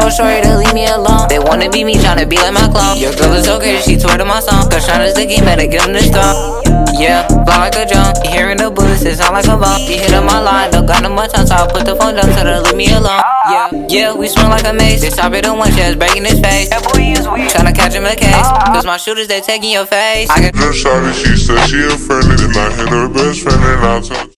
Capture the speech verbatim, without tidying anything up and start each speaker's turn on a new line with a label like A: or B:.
A: told shorty to leave me alone. They wanna be me, tryna be like my clone. Your girl is so crazy, she tore to my song. Cause Shonda's the game, better give him the strong. Yeah, fly like a drum. You hearing the bullets, it sound like a bomb. You hit on my line, don't got no more time, so I put the phone down, tell her to leave me alone. Yeah, yeah, we swing like a mace. They stop it on one chest, breaking his face. That boy is weak, tryna catch him a case. Cause my shooters, they taking your face. I got
B: Shawty, she said she a friend, and I hit her best friend, and I told